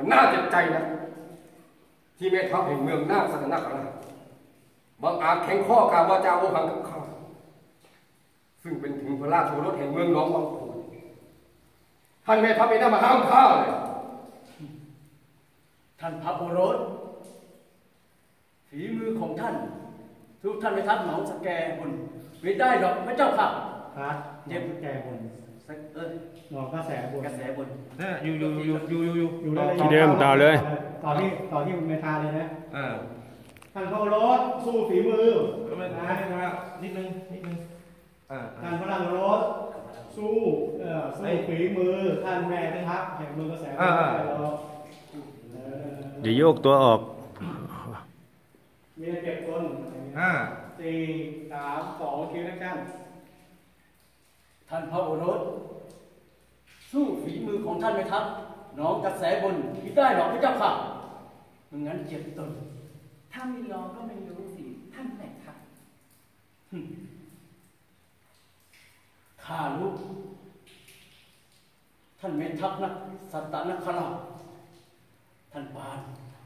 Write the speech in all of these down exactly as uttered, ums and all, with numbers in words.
มันน่าเจ็บใจนะที่แม่ทัพแห่งเมืองนาคสนคราชบางอาจแข็งข้อกล่าววาจาโอหังกับข้าซึ่งเป็นถึงพระราชโอรสแห่งเมืองหนองวังโพท่านแม่ทัพไม่ได้มาห้ามข้าเลยท่านพระโอรสฝีมือของท่านทุกท่านแม่ทัพหนองสแกบนไม่ได้หรอกพระเจ้าค่ะครับเจ็บแก่บนเออหนองกระแสบนกระแสบนเนี่ยอยู่อยู่อยู่อยู่อยู่อยู่อยู่ที่เดิมต่อเลยต่อที่ต่อที่เมทาเลยนะอ่าท่านพระโอรสสู้ฝีมือนะนิดนึงนิดนึงอ่าท่านพระราชโอรสสู้เอ่อสู้ฝีมือท่านแม่ทัพแห่งเมืองกระแสอ่าเดี๋ยวโยกตัวออกมีเก็บคนห้าสี่สามสองคิวนะครับท่านพระโอรสสู้ฝีมือของท่านไหมครับน้องกระแสบนไม่ได้หรอกพระเจ้าค่ะไม่งั้นเจ็บตนถ้าไม่ลองก็ไม่รู้สิท่านไหนครับข้ารู้ท่านเมทัพนักสัตตนคราชท่านปาน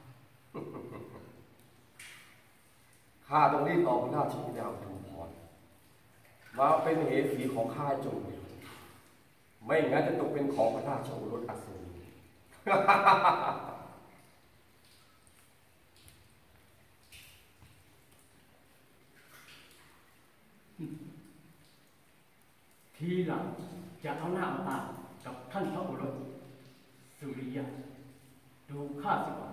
ข้าต้องรีบเอาพระราชบิดาอุทุมพรมาเป็นเหสีของข้าจงเลยไม่งั้นจะตกเป็นของพระราชโอรสอัศวินทีหลังจะเอาหน้าเอาตากับท่านพระโอรสสุริยะดูข้าสิว่า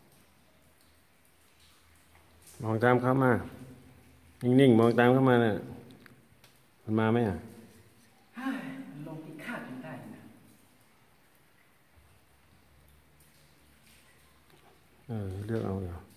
มองตามเข้ามานิ่งๆมองตามเข้ามาเนี่ยมันมาไหมอ่ะลงที่คาดกันได้นะเออเลือกเอาเดี๋ยว